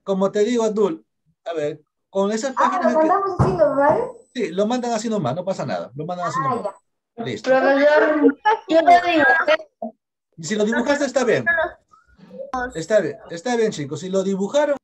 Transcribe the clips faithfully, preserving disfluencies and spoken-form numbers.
como te digo, Abdul, a ver, con esas Ah, páginas ¿lo que... mandamos así normal? Sí, lo mandan así nomás, no pasa nada. Lo mandan así Ah, nomás. ya. Listo. Profesor, yo lo dibujé. Y si lo dibujaste, está bien. Está bien, está bien, chicos. Si lo dibujaron,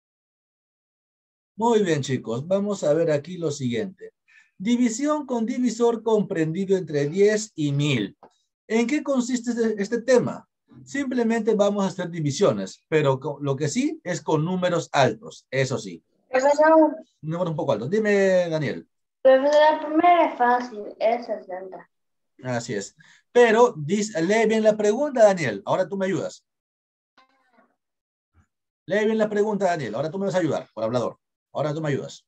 muy bien, chicos. Vamos a ver aquí lo siguiente. División con divisor comprendido entre diez y mil. ¿En qué consiste este, este tema? Simplemente vamos a hacer divisiones, pero con, lo que sí es con números altos, eso sí. Profesor, Números un poco altos. Dime, Daniel. profesor, la primera es fácil, es sesenta. Así es. Pero dice, lee bien la pregunta, Daniel. Ahora tú me ayudas. Lee bien la pregunta, Daniel. Ahora tú me vas a ayudar, por hablador. Ahora tú me ayudas.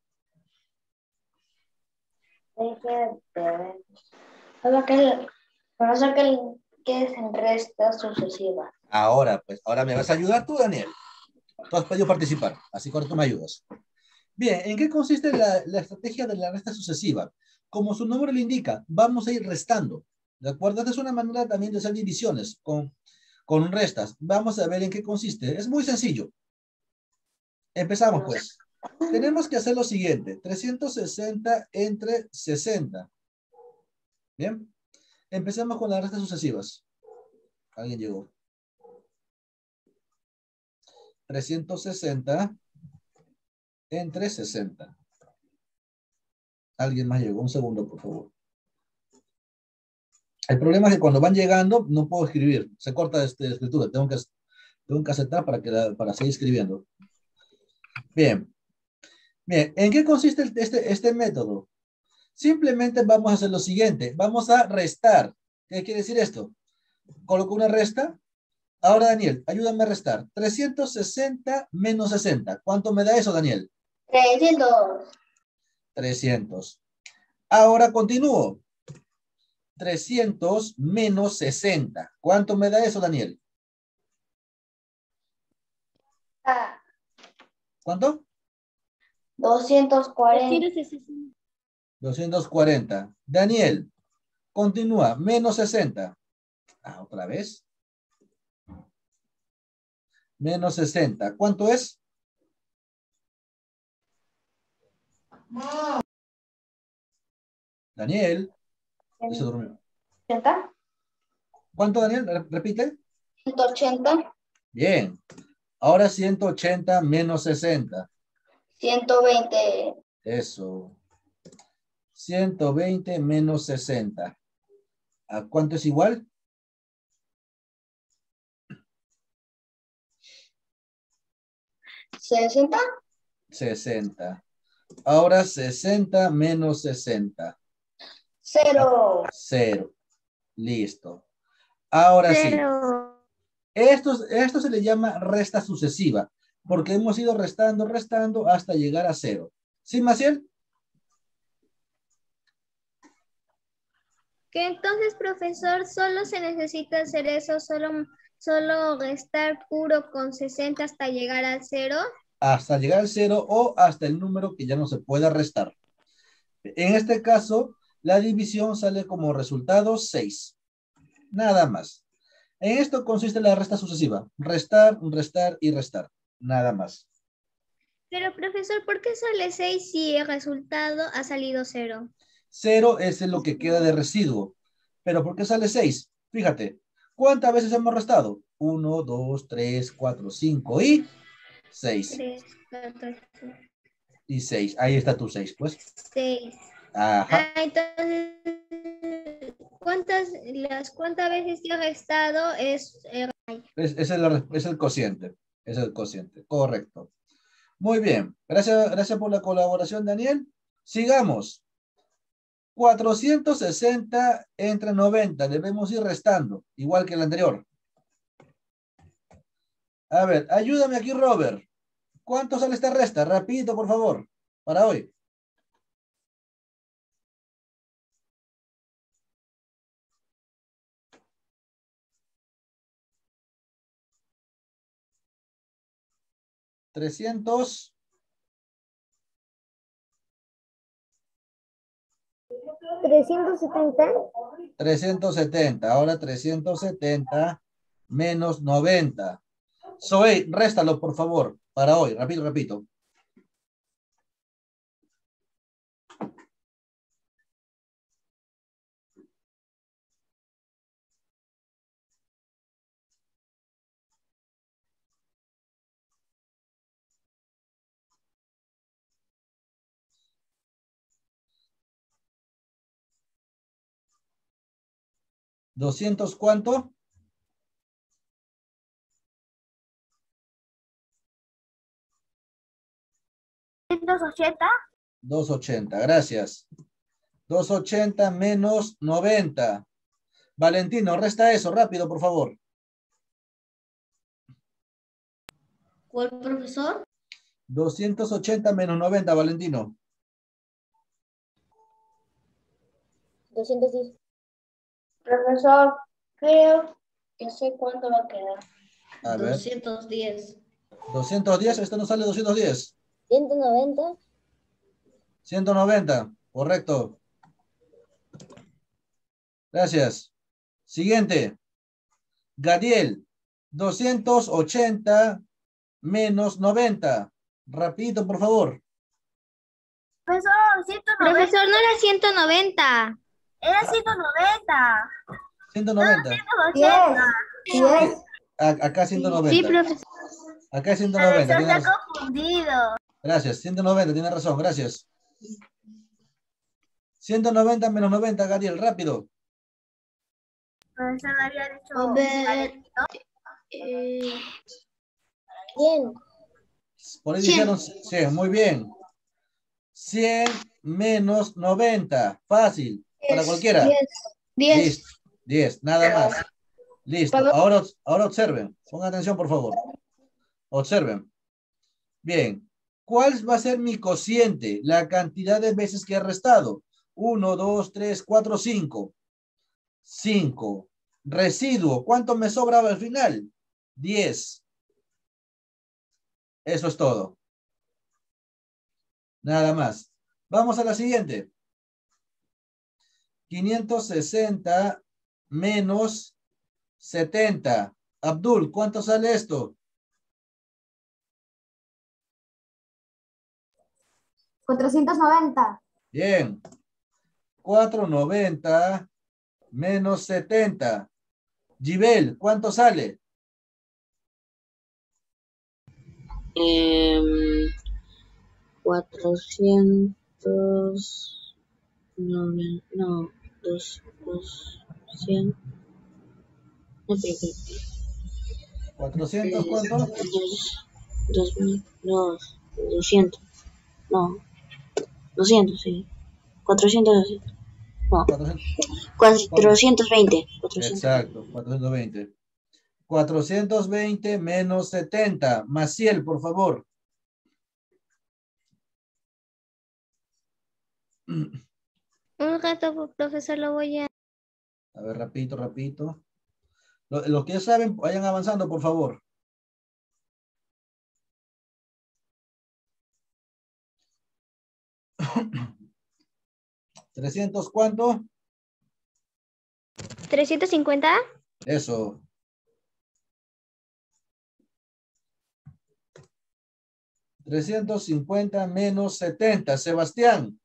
Solo que el, profesor, que, el, que es en resta sucesiva. Ahora, pues, ahora me vas a ayudar tú, Daniel. Tú has podido participar, así que ahora tú me ayudas. Bien, ¿en qué consiste la, la estrategia de la resta sucesiva? Como su nombre lo indica, vamos a ir restando. ¿De acuerdo? Esta es una manera también de hacer divisiones con, con restas. Vamos a ver en qué consiste. Es muy sencillo. Empezamos, pues. Tenemos que hacer lo siguiente. trescientos sesenta entre sesenta. Bien. Empezamos con las restas sucesivas. Alguien llegó. trescientos sesenta entre sesenta. Alguien más llegó. Un segundo, por favor. El problema es que cuando van llegando no puedo escribir. Se corta este, escritura. Tengo que, tengo que aceptar para, que la, para seguir escribiendo. Bien. Bien. ¿En qué consiste este, este método? Simplemente vamos a hacer lo siguiente. Vamos a restar. ¿Qué quiere decir esto? Coloco una resta. Ahora, Daniel, ayúdame a restar. trescientos sesenta menos sesenta. ¿Cuánto me da eso, Daniel? trescientos. trescientos. Ahora continúo. trescientos menos sesenta. ¿Cuánto me da eso, Daniel? Ah, ¿Cuánto? doscientos cuarenta. doscientos cuarenta. Daniel, continúa. Menos sesenta. Ah, otra vez. Menos sesenta. ¿Cuánto es? Daniel. Se durmió. ¿ochenta? ¿Cuánto, Daniel? Repite. ciento ochenta. Bien. Ahora ciento ochenta menos sesenta. ciento veinte. Eso. ciento veinte menos sesenta. ¿A cuánto es igual? sesenta. sesenta. Ahora sesenta menos sesenta. Cero. Cero. Listo. Ahora Cero. sí. Esto, esto se le llama resta sucesiva, porque hemos ido restando, restando hasta llegar a cero. ¿Sí, Maciel? Que entonces, profesor, solo se necesita hacer eso, solo, solo restar puro con sesenta hasta llegar al cero. Hasta llegar al cero o hasta el número que ya no se pueda restar. En este caso, la división sale como resultado seis. Nada más. En esto consiste la resta sucesiva. Restar, restar y restar. Nada más. Pero, profesor, ¿por qué sale seis si el resultado ha salido cero? Cero es lo que queda de residuo. ¿Pero por qué sale seis? Fíjate. ¿Cuántas veces hemos restado? uno, dos, tres, cuatro, cinco y seis. tres, cuatro, cinco. Y seis. Ahí está tu seis, pues. seis. Ajá. Ah, entonces, ¿cuántas, las cuántas veces que he restado es... Eh, es, es, el, es el cociente. Es el cociente. Correcto. Muy bien. Gracias, gracias por la colaboración, Daniel. Sigamos. cuatrocientos sesenta entre noventa. Debemos ir restando, igual que el anterior. A ver, ayúdame aquí, Robert. ¿Cuánto sale esta resta? Rapidito, por favor, para hoy. trescientos. trescientos setenta. trescientos setenta. Ahora trescientos setenta menos noventa. Zoe, réstalo, por favor. para hoy. Repito, repito. ¿Doscientos cuánto? doscientos ochenta. doscientos ochenta, gracias. doscientos ochenta menos noventa. Valentino, resta eso, rápido, por favor. ¿Cuál profesor? doscientos ochenta menos noventa, Valentino. doscientos diez. Profesor, creo que sé cuánto va a quedar. A ver. doscientos diez. doscientos diez, esto no sale doscientos diez. ciento noventa. ciento noventa, correcto. Gracias. Siguiente. Gadiel, doscientos ochenta menos noventa. Rapidito, por favor. Profesor, ciento noventa. Profesor, no era ciento noventa. Era ciento noventa. ciento noventa. diez. A- acá ciento noventa. Sí, profesor. Acá es ciento noventa. Tiene razón. Confundido. Gracias. ciento noventa, tiene razón. Gracias. ciento noventa menos noventa, Gadiel, rápido. Profesor, no había dicho. A ver. Eh, Bien. Por ahí cien. dijeron cien. Muy bien. cien menos noventa. Fácil. Para cualquiera. diez. diez. Listo. diez. Nada más. Listo. Ahora, ahora observen. Pongan atención, por favor. Observen. Bien. ¿Cuál va a ser mi cociente? La cantidad de veces que he restado. uno, dos, tres, cuatro, cinco. cinco. Residuo. ¿Cuánto me sobraba al final? diez. Eso es todo. Nada más. Vamos a la siguiente. quinientos sesenta menos setenta. Abdul, ¿cuánto sale esto? cuatrocientos noventa. Bien. cuatrocientos noventa menos setenta. Gibel, ¿cuánto sale? Em, cuatrocientos, no, no, dos, dos, cien, no, pero, pero, ¿cuatrocientos eh, cuánto? dos, dos, mil, dos, doscientos, no, doscientos, sí, cuatrocientos, doscientos, no, cuatrocientos. cuatrocientos veinte, cuatrocientos veinte. Exacto, cuatrocientos veinte. cuatrocientos veinte menos setenta. Maciel, por favor. Un rato, profesor, lo voy a... A ver, rapidito, rapidito. Los, los que ya saben, vayan avanzando, por favor. ¿trescientos cuánto? ¿trescientos cincuenta? Eso. trescientos cincuenta menos setenta. Sebastián.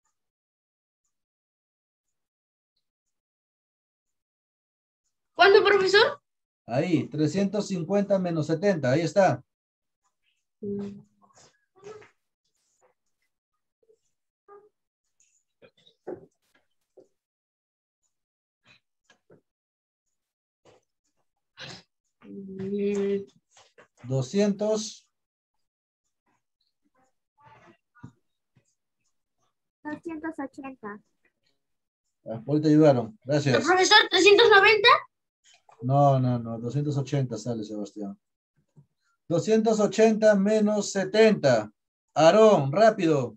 ¿Cuánto, profesor? Ahí, trescientos cincuenta menos setenta. Ahí está. Mm, doscientos. doscientos ochenta. Ah, por ahí te ayudaron. Gracias. Profesor, trescientos noventa. No, no, no. doscientos ochenta sale, Sebastián. doscientos ochenta menos setenta. Aarón, rápido.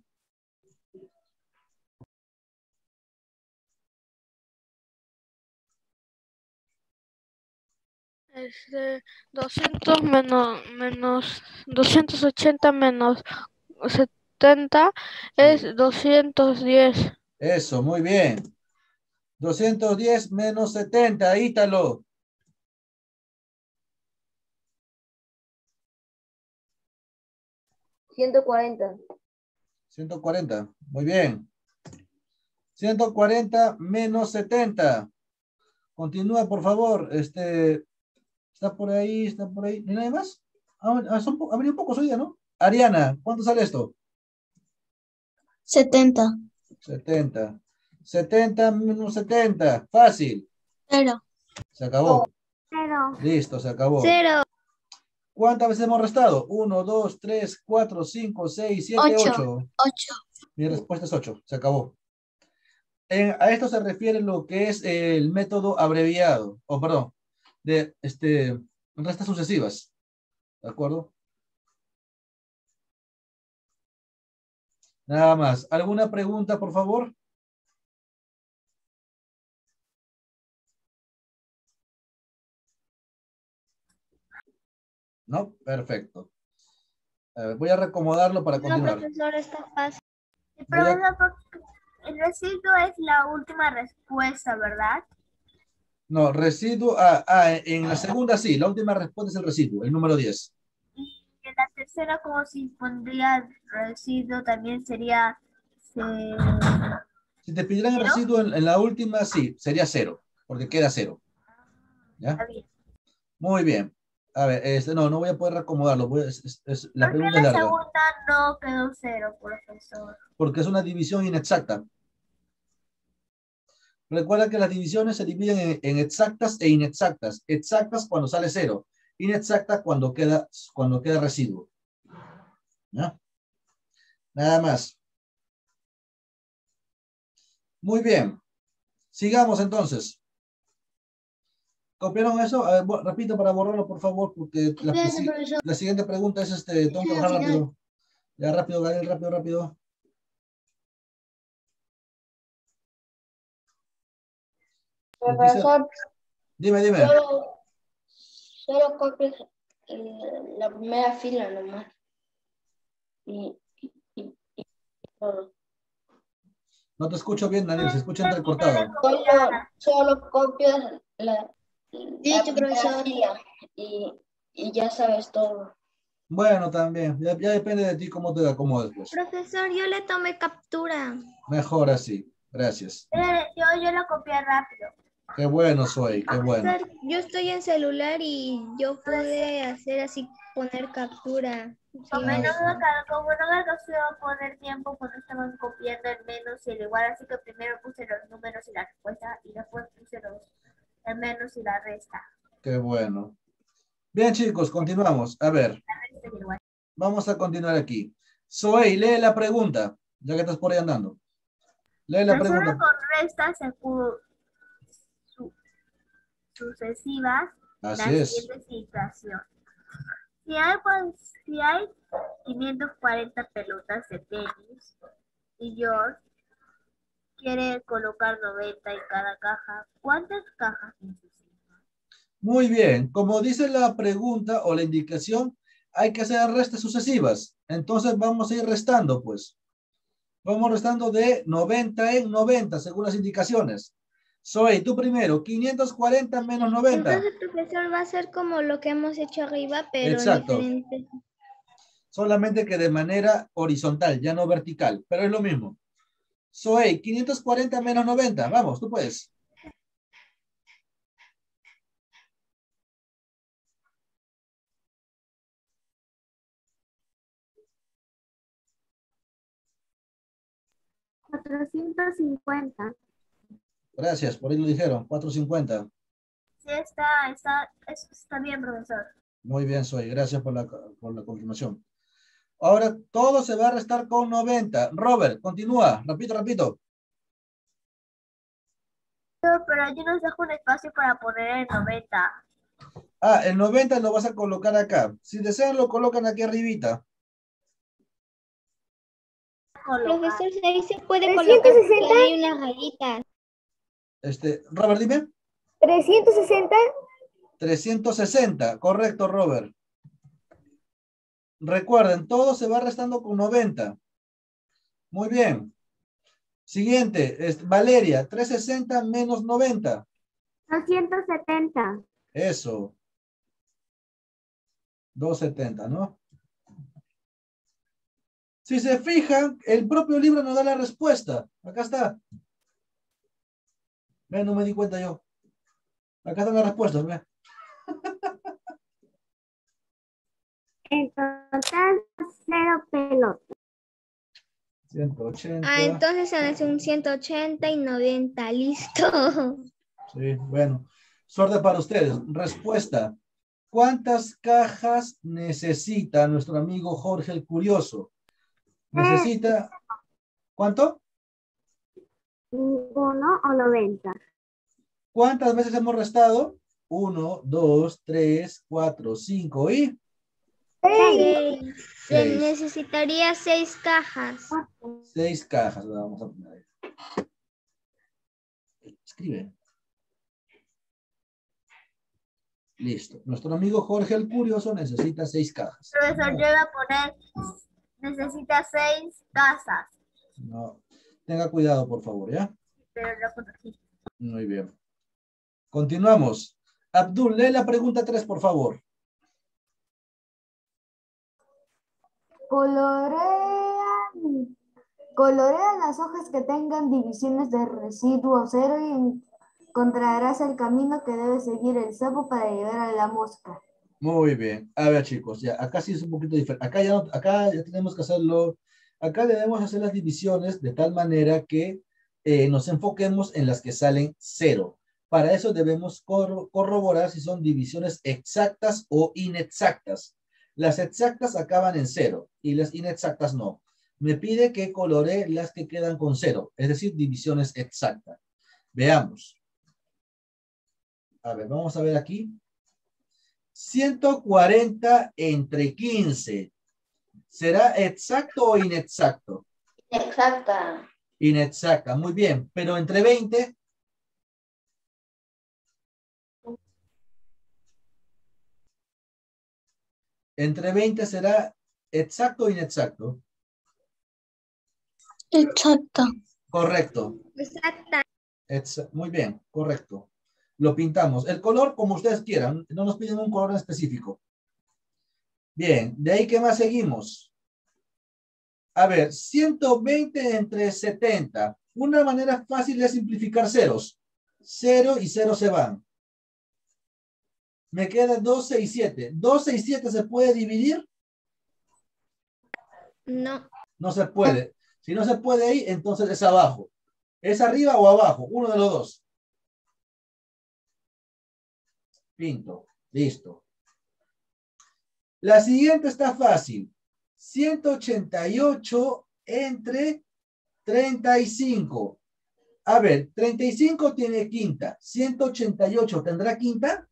Este, doscientos menos, menos, doscientos ochenta menos setenta es doscientos diez. Eso, muy bien. doscientos diez menos setenta, Ítalo. ciento cuarenta. ciento cuarenta. Muy bien. ciento cuarenta menos setenta. Continúa, por favor. Este, está por ahí, está por ahí. ¿No hay nadie más? Ah, ah, son po- ha venido pocos hoy día, ¿no? Ariana, ¿cuánto sale esto? setenta. setenta. setenta menos setenta. Fácil. Cero. Se acabó. Cero. Listo, se acabó. Cero. ¿Cuántas veces hemos restado? uno, dos, tres, cuatro, cinco, seis, siete, Ocho. ocho. Ocho. Mi respuesta es ocho. Se acabó. En- a esto se refiere lo que es el método abreviado, o perdón, de este, restas sucesivas. ¿De acuerdo? Nada más. ¿Alguna pregunta, por favor? No, perfecto. A ver, voy a reacomodarlo para No, continuar. profesor, está fácil. El Voy a- profesor, porque el residuo es la última respuesta, ¿verdad? No, residuo. Ah, ah, en la segunda sí, la última respuesta es el residuo, el número diez. Y en la tercera, como si pondría residuo, también sería... eh, Si te pidieran el ¿Cero? residuo en, en la última, sí, sería cero, porque queda cero. ¿Ya? está bien. Muy bien. A ver, este, no, no voy a poder reacomodarlo. voy a- es- es- es- la ¿Por qué pregunta es la larga, segunda no quedó cero, profesor? porque es una división inexacta. Recuerda que las divisiones se dividen en, en exactas e inexactas. Exactas cuando sale cero. Inexacta cuando queda, cuando queda residuo. ¿Ya? Nada más. Muy bien. Sigamos entonces. ¿Copiaron eso? A ver, bo- repito para borrarlo, por favor, porque la, la si- la siguiente pregunta es este. Tengo que bajar rápido. Ya, rápido, Gabriel, rápido, rápido. Profesor, Dime, dime. solo, solo copias el- la primera fila nomás. Y, y, y- y todo. No te escucho bien, Daniel, se escucha entrecortado. Solo, solo copias la, la Listo, primera profesor. fila y, y ya sabes todo. Bueno, también. Ya, ya depende de ti cómo te acomodes, pues. Profesor, yo le tomé captura. Mejor así. Gracias. Eh, Yo, yo lo copié rápido. Qué bueno soy, qué bueno. Profesor, yo estoy en celular y yo pude hacer así, poner captura. Sí, Como me- no, me alca- como no me alcanzó a poner tiempo cuando estaban copiando el menos y el igual, así que primero puse los números y la respuesta y después puse los el menos y la resta. Qué bueno. Bien, chicos, continuamos. A ver, La resta y el igual. vamos a continuar aquí. Zoe, lee la pregunta, ya que estás por ahí andando. Lee la Resuelve pregunta. con restas secu- su- sucesivas Así la es. siguiente situación. Si hay, pues, si hay quinientas cuarenta pelotas de tenis y George quiere colocar noventa en cada caja, ¿cuántas cajas necesita? Muy bien. Como dice la pregunta o la indicación, hay que hacer restas sucesivas. Entonces vamos a ir restando, pues. Vamos restando de noventa en noventa, según las indicaciones. Zoe, tú primero, quinientos cuarenta menos noventa. Entonces, profesor, va a ser como lo que hemos hecho arriba, pero Exacto. diferente. Solamente que de manera horizontal, ya no vertical, pero es lo mismo. Zoe, quinientos cuarenta menos noventa. Vamos, tú puedes. cuatrocientos cincuenta. Gracias, por ahí lo dijeron. cuatrocientos cincuenta. Sí, está, está, eso está bien, profesor. Muy bien, Zoe. Gracias por la, por la confirmación. Ahora todo se va a restar con noventa. Robert, continúa. Repito, repito. Pero yo nos dejo un espacio para poner el noventa. Ah, el noventa lo vas a colocar acá. Si desean, lo colocan aquí arribita. Profesor, ahí se puede trescientos colocar sesenta. que hay unas rayitas. Este, Robert, dime. trescientos sesenta. trescientos sesenta. Correcto, Robert. Recuerden, todo se va restando con noventa. Muy bien. Siguiente, es Valeria, trescientos sesenta menos noventa. doscientos setenta. Eso. doscientos setenta, ¿no? Si se fijan, el propio libro nos da la respuesta. Acá está. Ve, no me di cuenta yo. Acá están las respuestas, ve. En total, cero pelotas. ciento ochenta. Ah, entonces se hace un ciento ochenta y noventa. Listo. Sí, bueno. Suerte para ustedes. Respuesta. ¿Cuántas cajas necesita nuestro amigo Jorge el Curioso? Necesita... ¿Cuánto? Uno o noventa. ¿Cuántas veces hemos restado? Uno, dos, tres, cuatro, cinco y... Seis. Se Seis. necesitaría seis cajas. Seis cajas. Vamos a poner ahí. Escribe. Listo. Nuestro amigo Jorge el Curioso necesita seis cajas. Profesor, yo iba a poner, necesita seis casas. No. Tenga cuidado, por favor, ¿ya? Pero lo corregí. Muy bien. Continuamos. Abdul, lee la pregunta tres, por favor. Colorean, colorean las hojas que tengan divisiones de residuo cero y encontrarás el camino que debe seguir el sapo para llegar a la mosca. Muy bien. A ver, chicos, ya, acá sí es un poquito diferente. Acá ya, no, acá ya tenemos que hacerlo. Acá debemos hacer las divisiones de tal manera que eh, nos enfoquemos en las que salen cero. Para eso debemos corro corroborar si son divisiones exactas o inexactas. Las exactas acaban en cero y las inexactas no. Me pide que coloree las que quedan con cero, es decir, divisiones exactas. Veamos. A ver, vamos a ver aquí. ciento cuarenta entre quince. ¿Será exacto o inexacto? Exacta. Inexacta, muy bien. Pero entre veinte. Entre veinte será exacto o inexacto. Exacta. Correcto. Exacta. Exa- muy bien, correcto. Lo pintamos. El color como ustedes quieran. No nos piden un color en específico. Bien, de ahí, ¿qué más seguimos? A ver, ciento veinte entre setenta. Una manera fácil de simplificar ceros. cero y cero se van. Me queda doce y siete. doce y siete se puede dividir. No. No se puede. Si no se puede ahí, entonces es abajo. ¿Es arriba o abajo? Uno de los dos. Pinto. Listo. La siguiente está fácil. ciento ochenta y ocho entre treinta y cinco. A ver, treinta y cinco tiene quinta. ciento ochenta y ocho tendrá quinta.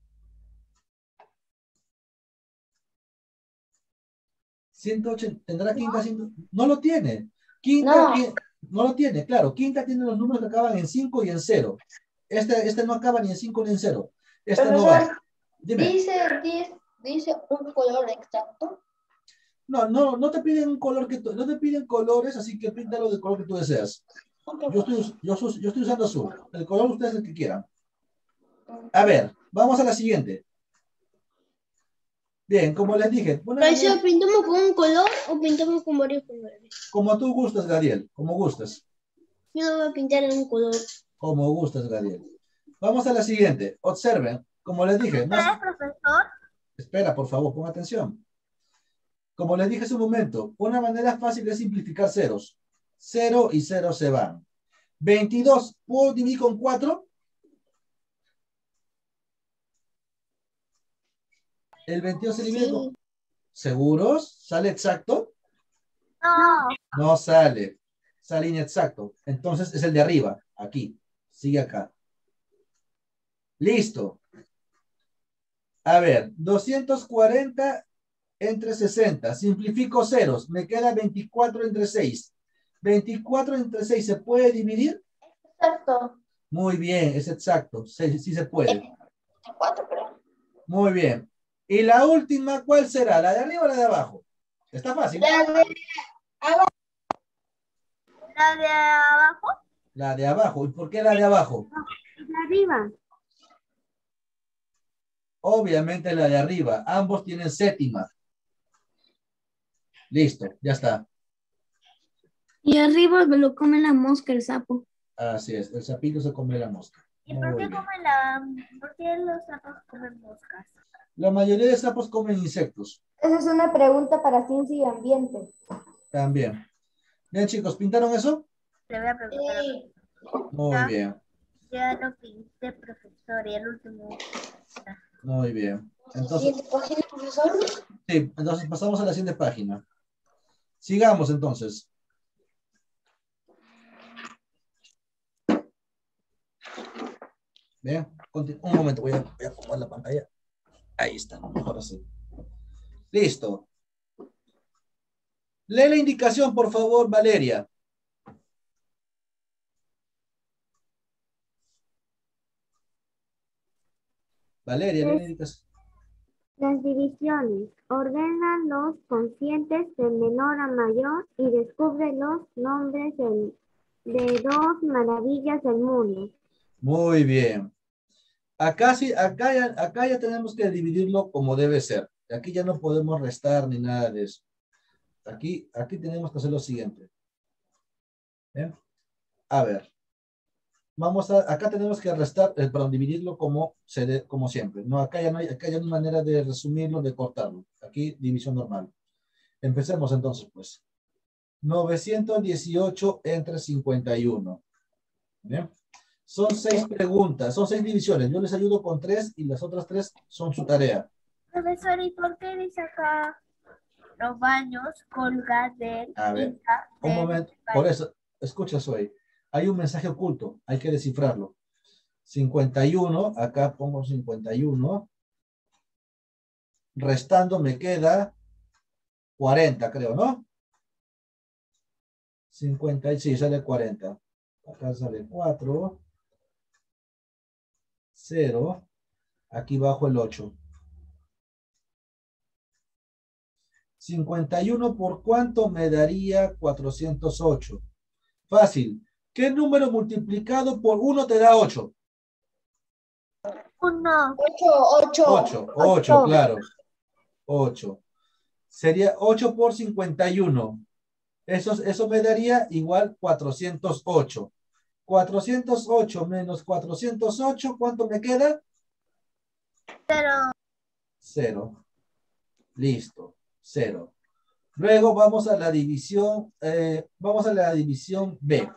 ciento ochenta tendrá quinta. ciento no lo tiene. Quinta No. tiene- no lo tiene, claro. Quinta tiene los números que acaban en cinco y en cero. Este, este no acaba ni en cinco ni en cero. Este no va. Profesor, Dime. dice, dice, dice un color exacto. No, no, no te piden un color que tú, no te piden colores, así que píntalo del color que tú deseas. Yo estoy, yo, yo estoy usando azul. El color ustedes el que quieran. A ver, vamos a la siguiente. Bien, como les dije, una manera- ¿pintamos con un color o pintamos con varios colores? como tú gustas, Gadiel, como gustas. Yo lo voy a pintar en un color. Como gustas, Gadiel. Vamos a la siguiente. Observen, como les dije, no, ¿Usted, profesor? espera, por favor, pon atención. Como les dije hace un momento, una manera fácil de simplificar ceros. cero y cero se van. veintidós, ¿puedo dividir con cuatro? El veintidós se divide Sí. con... ¿Seguros? ¿Sale exacto? No. No sale. Sale inexacto. Entonces es el de arriba. Aquí. Sigue acá. Listo. A ver, doscientos cuarenta entre sesenta. Simplifico ceros. Me queda veinticuatro entre seis. veinticuatro entre seis, ¿se puede dividir? Exacto. Muy bien, es exacto. Sí, sí se puede. Cuatro, pero. Muy bien. Y la última, ¿cuál será? ¿La de arriba o la de abajo? Está fácil. ¿La de abajo? La de abajo. ¿Y por qué la de abajo? ¿La de arriba? Obviamente la de arriba. Ambos tienen séptima. Listo, ya está. Y arriba me lo come la mosca, el sapo. Así es, el sapito se come la mosca. ¿Y por Muy qué, bien. come la, por qué los sapos comen moscas? La mayoría de sapos comen insectos Esa es una pregunta para ciencia y ambiente. también. Bien, chicos, ¿pintaron eso? Le voy a preguntar a Sí. Muy Ya. bien, Ya lo pinté, profesor, y el último. muy bien. Entonces, Siguiente página, profesor. sí, entonces pasamos a la siguiente página. Sigamos entonces. Bien, continu- un momento, voy a, voy a acomodar la pantalla. Ahí está, mejor así. Listo. Lee la indicación, por favor, Valeria. Valeria, lee la indicación. Las divisiones. Ordena los conscientes de menor a mayor y descubre los nombres del- de dos maravillas del mundo. Muy bien. Acá sí, acá ya, acá ya tenemos que dividirlo como debe ser. Aquí ya no podemos restar ni nada de eso. Aquí, aquí tenemos que hacer lo siguiente. ¿Bien? A ver. Vamos a, acá tenemos que restar, eh, perdón, dividirlo como, se de- como siempre. No, acá ya no hay, acá ya no hay manera de resumirlo, de cortarlo. Aquí división normal. Empecemos entonces, pues. novecientos dieciocho entre cincuenta y uno. ¿Bien? Son seis preguntas, son seis divisiones. Yo les ayudo con tres y las otras tres son su tarea. Profesor, ¿y por qué dice acá los baños colgan del A ver, Inca un del momento. Por eso, escucha, Soy. Hay un mensaje oculto, hay que descifrarlo. cincuenta y uno, acá pongo cincuenta y uno. Restando me queda cuarenta, creo, ¿no? cincuenta, y sí, sale cuarenta. Acá sale cuatro. cero. Aquí bajo el ocho. cincuenta y uno por cuánto me daría cuatrocientos ocho. Fácil. ¿Qué número multiplicado por uno te da ocho? Uno. Ocho, ocho. ocho, ocho, claro. ocho. Sería ocho por cincuenta y uno. Eso, eso me daría igual cuatrocientos ocho. cuatrocientos ocho menos cuatrocientos ocho, ¿cuánto me queda? Cero. Cero. Listo. Cero. Luego vamos a la división, eh, vamos a la división B.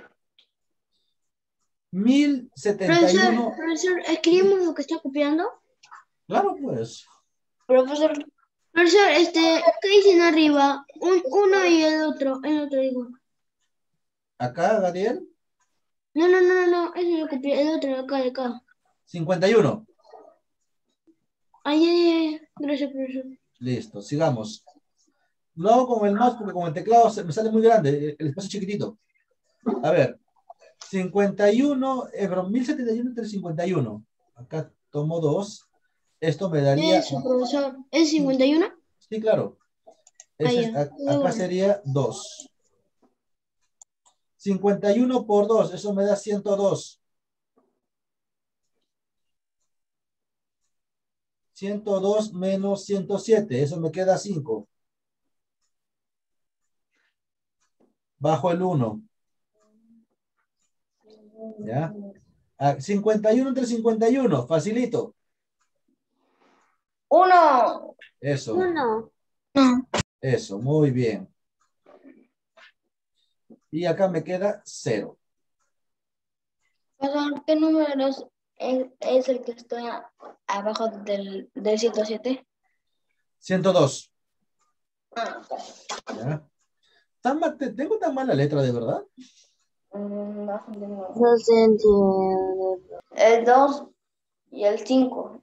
mil setenta y uno. Profesor, profesor, ¿escribimos lo que está copiando? Claro, pues. Profesor, Profesor, este, ¿qué dicen arriba? Un, uno y el otro, el otro digo. Acá, Gabriel. No, no, no, no, eso lo copié, el otro de acá, de acá. cincuenta y uno. Ay, ay, ay, gracias, profesor. Listo, sigamos. Lo hago con el mouse porque con el teclado se me sale muy grande, el espacio chiquitito. A ver, cincuenta y uno, eh, perdón, mil setenta y uno entre cincuenta y uno. Acá tomo dos. Esto me daría... Eso, profesor. ¿Es cincuenta y uno? Sí, claro. Ese es- Ah, ya. a- acá sería dos. cincuenta y uno por dos, eso me da ciento dos. ciento dos menos ciento siete, eso me queda cinco. Bajo el uno. ¿Ya? Ah, cincuenta y uno entre cincuenta y uno, facilito. uno. Eso, Uno. eso, muy bien. Y acá me queda cero. Profesor, ¿qué número es, es el que está abajo del, del ciento siete? ciento dos. ¿Ya? ¿Tan ma- te- ¿Tengo tan mala letra de verdad? Mm, No, no. No se entiende. El dos y el cinco.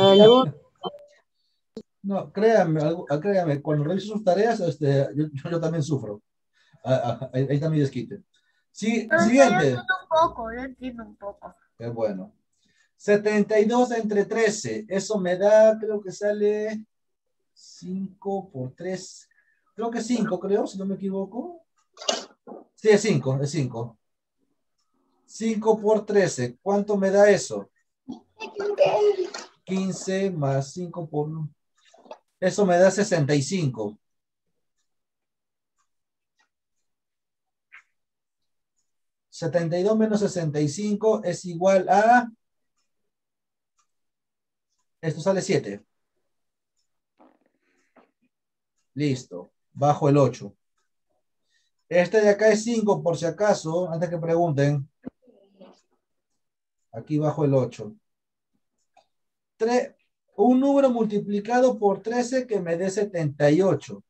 No, créame, algo- ah, créame, cuando reviso sus tareas, este, yo, yo- yo también sufro. Ah, ah, ahí, ahí está mi desquite. Sí, Pero yo siguiente. entiendo un poco, yo entiendo un poco. Qué bueno. setenta y dos entre trece. Eso me da, creo que sale cinco por tres. Creo que cinco, creo, si no me equivoco. Sí, es cinco, es cinco. cinco por trece. ¿Cuánto me da eso? quince más cinco por... Eso me da sesenta y cinco. setenta y dos menos sesenta y cinco es igual a... Esto sale siete. Listo. Bajo el ocho. Este de acá es cinco, por si acaso, antes que pregunten. Aquí bajo el ocho. Tre- un número multiplicado por trece que me dé setenta y ocho.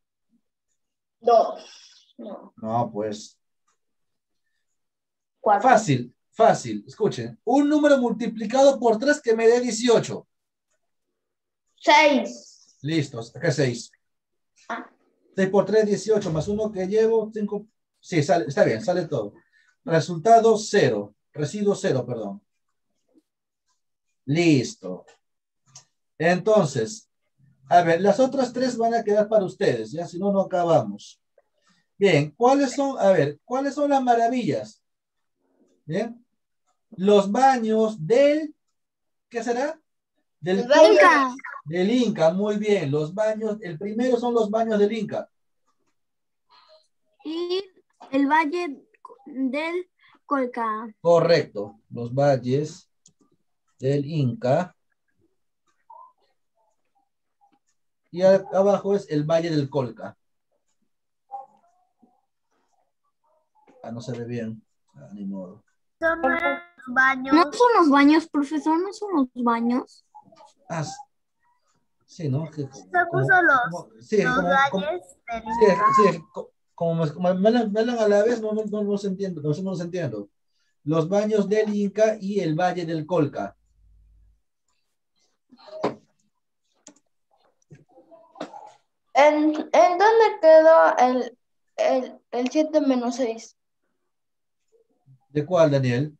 Dos. No. No, pues. Cuatro. Fácil, fácil. Escuchen. Un número multiplicado por tres que me dé dieciocho. Seis. Listo. Acá seis. Ah. seis por tres, dieciocho. Más uno que llevo, cinco. Sí, sale, está bien, sale todo. Resultado cero. Residuo cero, perdón. Listo. Entonces, a ver, las otras tres van a quedar para ustedes, ya si no, no acabamos. Bien, ¿cuáles son? A ver, ¿cuáles son las maravillas? Bien. Los baños del, ¿qué será? Del Inca. Del Inca, muy bien. Los baños, el primero son los baños del Inca. Y el Valle del Colca. Correcto. Los valles del Inca. Y a- abajo es el Valle del Colca. Ah, no se ve bien. Ah, ni modo. Son los baños. ¿No son los baños, profesor? ¿No son los baños? Ah, s- sí, ¿no? Que- Se puso los, como- sí, los como, como- valles del sí, Inca. sí, co- como, me, como me hablan, me hablan a la vez, no, no, no, no los entiendo, no, no los entiendo. Los baños del Inca y el Valle del Colca. ¿En, en dónde quedó el, el, el siete menos seis? ¿De cuál, Daniel?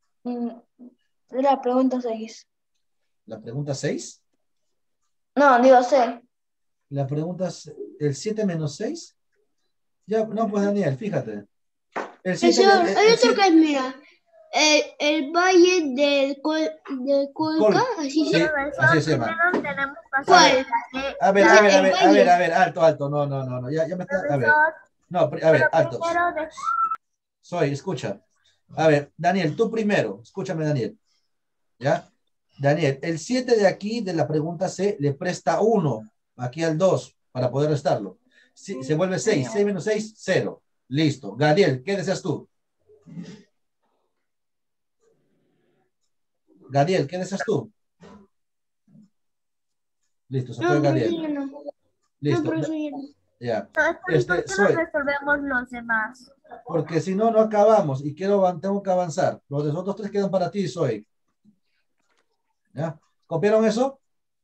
La pregunta seis. ¿La pregunta seis? No, digo C. ¿La pregunta es el siete menos seis? Ya, no, pues Daniel, fíjate. El siete, Profesor, el- el hay otro siete- que es, mira, el, el Valle del, Col, del Colca, Col- así sí, se llama. así se llama. Primero tenemos que hacer ¿Cuál? la de- A ver, la a ver, de- a ver, a Valle. ver, a ver, alto, alto, no, no, no, no, ya, ya me está, a ver, profesor, no, pri- a ver, pero alto. primero de- Soy, escucha. A ver, Daniel, tú primero, escúchame, Daniel. ¿Ya? Daniel, el siete de aquí, de la pregunta C, le presta uno aquí al dos para poder restarlo. Si- se vuelve seis, seis menos seis, cero. Listo. Gabriel, ¿qué deseas tú? Gabriel, ¿qué deseas tú? Listo, se fue No, profesor, Gabriel. ya no. No, Listo. profesor, ya no. Ya. ¿por Este, qué no soy, resolvemos los demás? porque si no, no acabamos y quiero, avan- tengo que avanzar. Los de los otros tres quedan para ti, soy. ¿Ya? ¿Copiaron eso?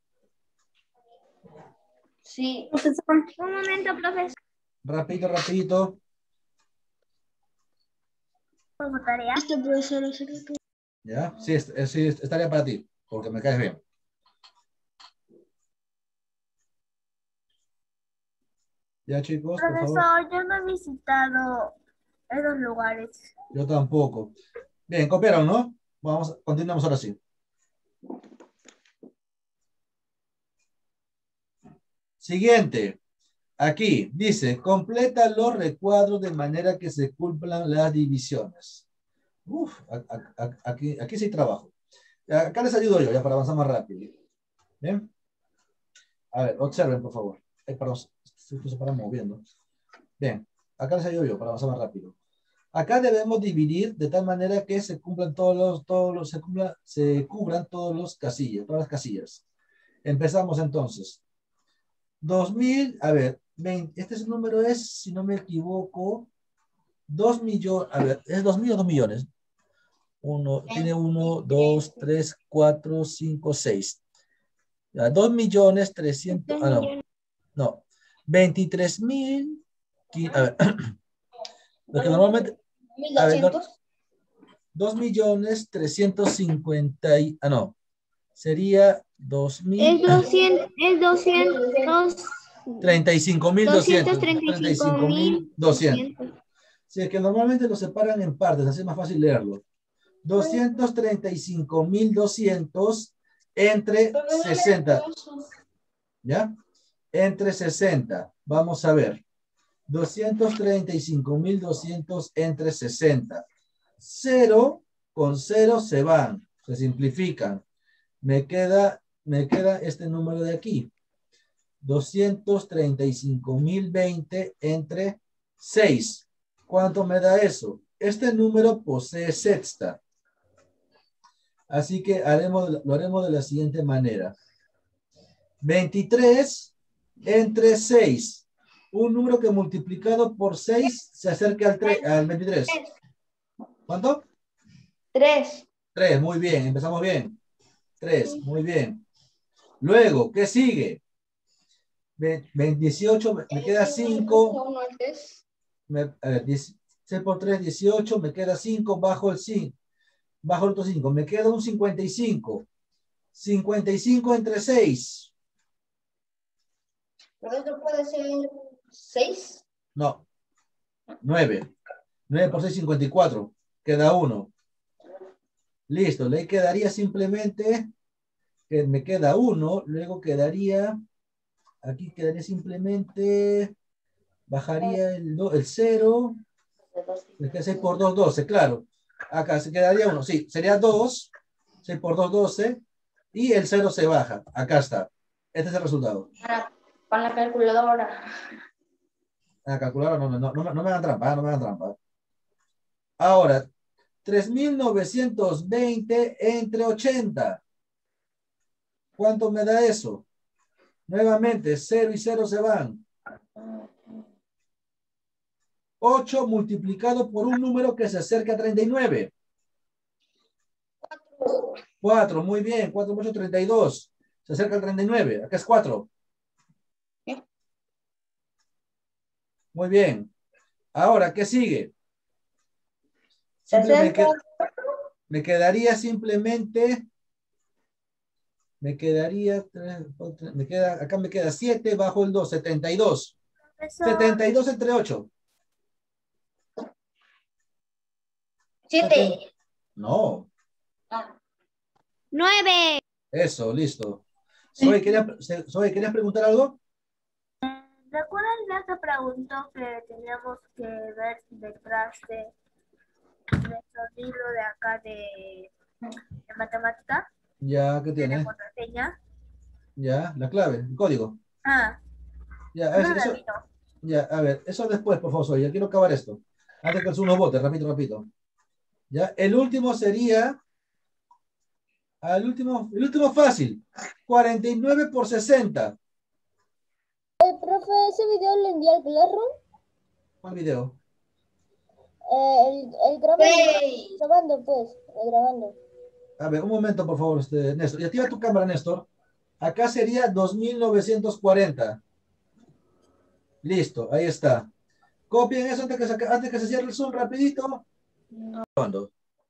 Sí. Profesor, Un momento, profesor. Rapidito, rapidito. Como tarea. este profesor hace que- ¿Ya? Sí, es- es- sí, estaría para ti, porque me caes bien. Ya, chicos, por favor. Profesor, yo no he visitado esos lugares. Yo tampoco. Bien, copiaron, ¿no? Vamos, continuamos ahora sí. Siguiente. Aquí dice, completa los recuadros de manera que se cumplan las divisiones. Uf, a- a- a- aquí, aquí sí trabajo. Acá les ayudo yo, ya para avanzar más rápido. ¿Bien? A ver, observen, por favor. Eh, perdón, se puso para moviendo. Bien, acá les ayudo yo para avanzar más rápido. Acá debemos dividir de tal manera que se cumplan todos los, todos los, se, cumpla, se cubran todos los casillas, todas las casillas. Empezamos entonces. dos mil, a ver, veinte, este es el número es, si no me equivoco, dos millones, a ver, ¿es dos mil o dos millones? Uno, tiene uno, dos, tres, cuatro, cinco, seis. Ya, dos millones trescientos, ah, no, no, veintitrés mil, a ver, lo que normalmente, a ver, dos millones trescientos cincuenta y, ah, no, sería dos Es mil, doscientos, es doscientos, treinta y cinco mil doscientos, doscientos treinta y cinco mil doscientos. Sí, es que normalmente lo separan en partes, así es más fácil leerlo. doscientos treinta y cinco mil doscientos entre sesenta. ¿Ya? Entre sesenta. Vamos a ver. doscientos treinta y cinco mil doscientos entre sesenta. cero con cero se van, se simplifican. Me queda, me queda este número de aquí. doscientos treinta y cinco mil veinte entre seis. ¿Cuánto me da eso? Este número posee sexta. Así que haremos, lo haremos de la siguiente manera. veintitrés entre seis. Un número que multiplicado por seis se acerca al, tre- al veintitrés. ¿Cuánto? tres. tres, muy bien, empezamos bien. tres, muy bien. Luego, ¿qué sigue? Ve- ve- dieciocho, me, me queda cinco. Uno al tres. Me, a ver, diez seis por tres, dieciocho, me queda cinco bajo el cinco. Bajo el otro cinco, me queda un cincuenta y cinco. cincuenta y cinco entre seis. ¿Pero esto puede ser seis? No, nueve. nueve por seis, cincuenta y cuatro. Queda uno. Listo, le quedaría simplemente, que me queda uno, luego quedaría, aquí quedaría simplemente, bajaría el, do- el cero, me queda seis por dos, doce, claro. Acá se quedaría uno, sí, sería dos, seis por dos, doce, y el cero se baja. Acá está. Este es el resultado. Para, para la calculadora. La calculadora, no, no, no, no, me- no me hagan trampa, ah, no me hagan trampa. Ahora, tres mil novecientos veinte entre ochenta. ¿Cuánto me da eso? Nuevamente, cero y cero se van. ocho multiplicado por un número que se acerca a treinta y nueve. cuatro, muy bien. cuatro por ocho, treinta y dos. Se acerca al treinta y nueve. Acá es cuatro. Muy bien. Ahora, ¿qué sigue? Simple- me, que- me quedaría simplemente, me quedaría, tres, cuatro, me queda, acá me queda siete bajo el dos, setenta y dos. Profesor, setenta y dos entre ocho. Siete. No, Ah, Nueve. eso, listo. Zoe, ¿querías, Zoe, ¿querías preguntar algo? ¿recuerdan ya que preguntó que teníamos que ver detrás de nuestro libro de acá de, de matemática? Ya, ¿qué De la tiene? contraseña. Ya, la clave, el código. Ah, Ya, a ver, no la eso, vino. ya, a ver, eso después, por favor, Zoe, ya quiero acabar esto. Antes que el Zoom nos vote, repito, repito. Ya, el último sería, al último, el último fácil, cuarenta y nueve por sesenta. El profe, ese video lo envió al Classroom. ¿Cuál video? Eh, el, el grabando, seis. grabando, pues, el grabando. A ver, un momento, por favor, este, Néstor. Y activa tu cámara, Néstor. Acá sería dos mil novecientos cuarenta. Listo, ahí está. Copien eso antes que se, antes que se cierre el Zoom, rapidito. Grabando.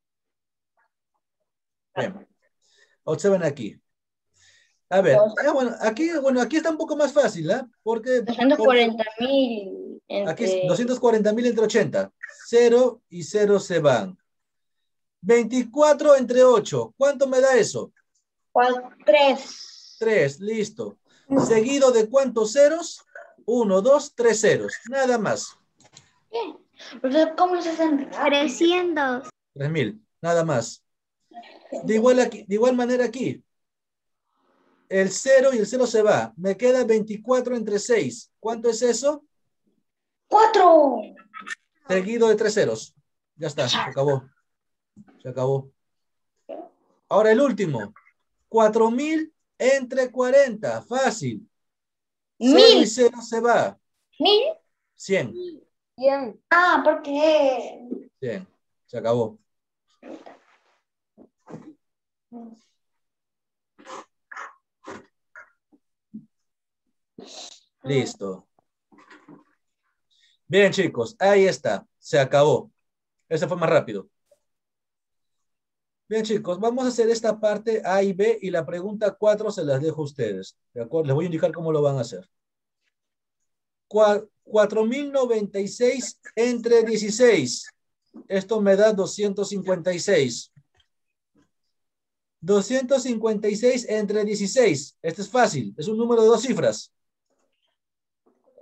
Bien. Observen aquí. A ver, ah, bueno, aquí, bueno, aquí está un poco más fácil, ¿ah? Porque, doscientos porque cuarenta mil aquí es entre doscientos cuarenta mil entre ochenta. cero y cero se van. veinticuatro entre ocho. ¿Cuánto me da eso? tres. tres, listo. Seguido de cuántos ceros? uno, dos, tres ceros. Nada más. Pero ¿cómo se hacen rápido? Trescientos. tres mil, nada más. De igual, aquí, de igual manera aquí. El cero y el cero se va. Me queda veinticuatro entre seis. ¿Cuánto es eso? cuatro. Seguido de tres ceros. Ya está, se acabó. Se acabó. Ahora el último. cuatro mil entre cuarenta. Fácil. cero y Mil. cero se va. Mil. cien. Bien. Ah, porque cien. Se acabó. Listo. Bien, chicos. Ahí está. Se acabó. Ese fue más rápido. Bien, chicos. Vamos a hacer esta parte A y B y la pregunta cuatro se las dejo a ustedes. ¿De acuerdo? Les voy a indicar cómo lo van a hacer. cuatro mil noventa y seis entre dieciséis. Esto me da doscientos cincuenta y seis. doscientos cincuenta y seis entre dieciséis. Este es fácil. Es un número de dos cifras.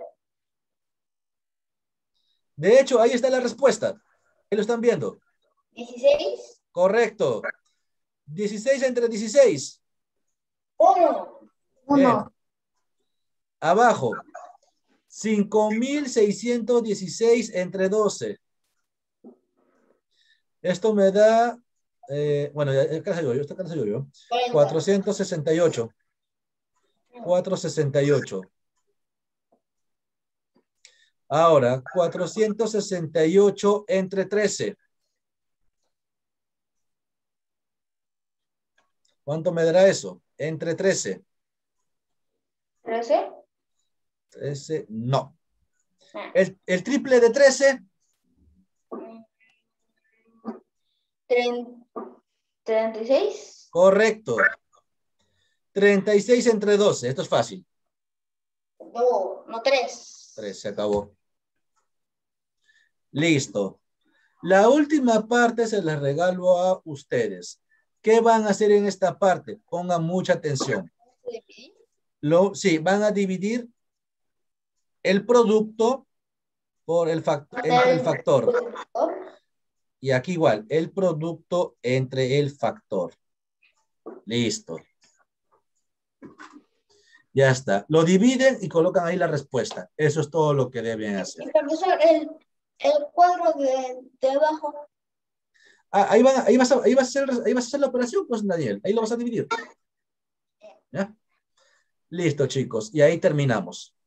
De hecho, ahí está la respuesta. Ahí lo están viendo. dieciséis. Correcto. dieciséis entre dieciséis. uno. Bien. Uno. Abajo. cinco mil seiscientos dieciséis entre doce. Esto me da, eh, bueno, ya, ya casi yo, esto casi yo, yo. cuatrocientos sesenta y ocho. cuatrocientos sesenta y ocho. Ahora, cuatrocientos sesenta y ocho entre trece. ¿Cuánto me dará eso? Entre trece. ¿trece? trece, no. El, el triple de trece. treinta y seis. Correcto. treinta y seis entre doce. Esto es fácil. dos, no tres. tres, se acabó. Listo. La última parte se la regalo a ustedes. ¿Qué van a hacer en esta parte? Pongan mucha atención. Lo, sí, van a dividir el producto por el, fact entre el factor. Y aquí igual, el producto entre el factor. Listo. Ya está. Lo dividen y colocan ahí la respuesta. Eso es todo lo que deben hacer. Y profesor, el, el cuadro de, de abajo. Ah, ahí, van, ahí, vas a, ahí, vas a hacer, ahí vas a hacer la operación, pues, Daniel. Ahí lo vas a dividir. ¿Ya? Listo, chicos. Y ahí terminamos.